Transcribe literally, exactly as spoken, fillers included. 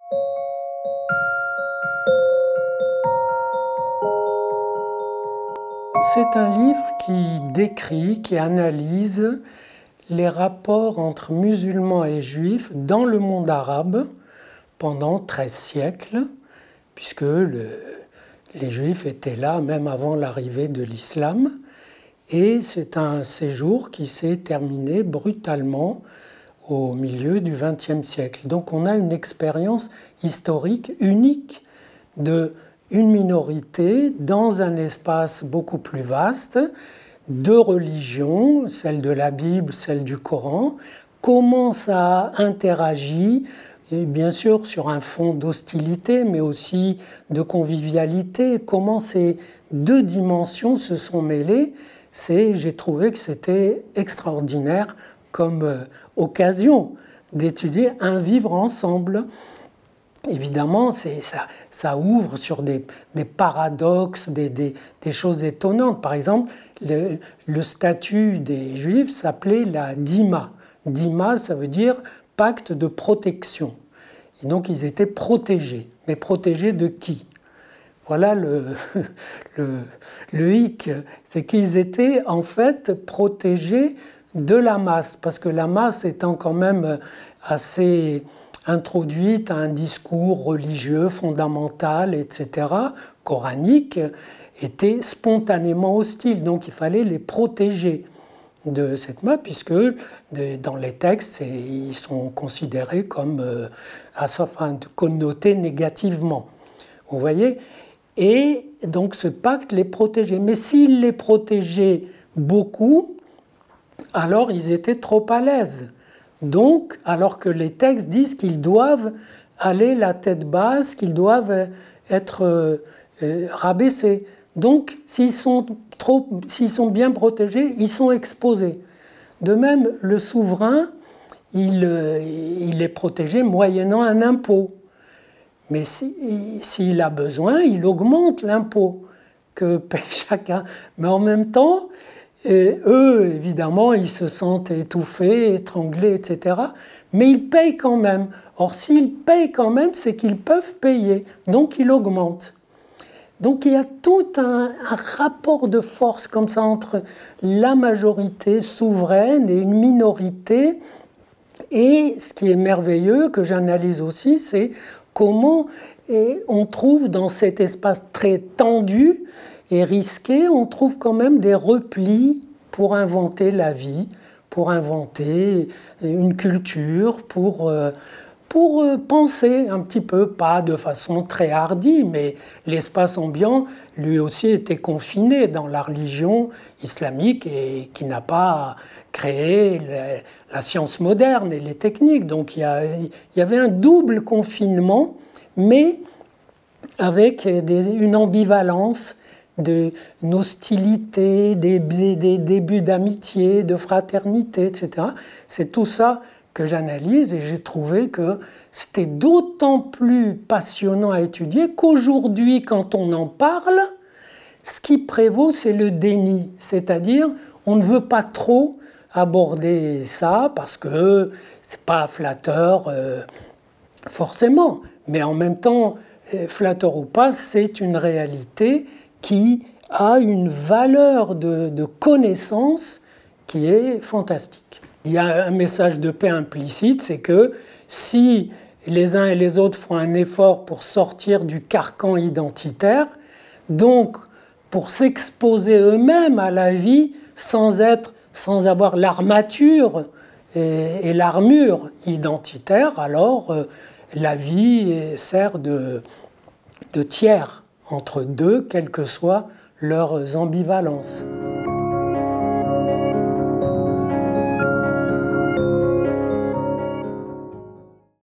C'est un livre qui décrit, qui analyse les rapports entre musulmans et juifs dans le monde arabe pendant treize siècles, puisque le, les juifs étaient là même avant l'arrivée de l'islam. Et c'est un séjour qui s'est terminé brutalement au milieu du vingtième siècle. Donc on a une expérience historique unique de une minorité dans un espace beaucoup plus vaste, deux religions, celle de la Bible, celle du Coran, comment ça interagit, et bien sûr sur un fond d'hostilité, mais aussi de convivialité, comment ces deux dimensions se sont mêlées. C'est, j'ai trouvé que c'était extraordinaire comme euh, occasion d'étudier un vivre ensemble. Évidemment, c'est, ça, ça ouvre sur des, des paradoxes, des, des, des choses étonnantes. Par exemple, le, le statut des Juifs s'appelait la dîma. Dîma, ça veut dire pacte de protection. Et donc, ils étaient protégés. Mais protégés de qui? Voilà le, le, le hic. C'est qu'ils étaient en fait protégés de la masse. Parce que la masse étant quand même assez introduite à un discours religieux fondamental, et cetera, coranique, était spontanément hostile. Donc il fallait les protéger de cette masse, puisque dans les textes, ils sont considérés comme euh, enfin, connotés négativement. Vous voyez? Et donc ce pacte les protégeait. Mais s'il les protégeait beaucoup, alors ils étaient trop à l'aise. Donc, alors que les textes disent qu'ils doivent aller la tête basse, qu'ils doivent être euh, euh, rabaissés. Donc, s'ils sont, trop, s'ils sont bien protégés, ils sont exposés. De même, le souverain, il, euh, il est protégé moyennant un impôt. Mais s'il si, a besoin, il augmente l'impôt que paie chacun. Mais en même temps, et eux, évidemment, ils se sentent étouffés, étranglés, et cetera. Mais ils payent quand même. Or, s'ils payent quand même, c'est qu'ils peuvent payer. Donc, ils augmentent. Donc, il y a tout un, un rapport de force comme ça entre la majorité souveraine et une minorité. Et ce qui est merveilleux, que j'analyse aussi, c'est comment on trouve dans cet espace très tendu et risqué, on trouve quand même des replis pour inventer la vie, pour inventer une culture, pour, pour penser un petit peu, pas de façon très hardie, mais l'espace ambiant, lui aussi, était confiné dans la religion islamique et qui n'a pas créé la science moderne et les techniques. Donc il y, a, il y avait un double confinement, mais avec des, une ambivalence, de, une hostilité, des, des, des débuts d'amitié, de fraternité, et cetera. C'est tout ça que j'analyse et j'ai trouvé que c'était d'autant plus passionnant à étudier qu'aujourd'hui, quand on en parle, ce qui prévaut, c'est le déni. C'est-à-dire, on ne veut pas trop aborder ça parce que c'est pas flatteur euh, forcément, mais en même temps, flatteur ou pas, c'est une réalité qui a une valeur de, de connaissance qui est fantastique. Il y a un message de paix implicite, c'est que si les uns et les autres font un effort pour sortir du carcan identitaire, donc pour s'exposer eux-mêmes à la vie sans être, sans avoir l'armature et, et l'armure identitaire, alors euh, la vie sert de, de tiers entre deux, quelles que soient leurs ambivalences.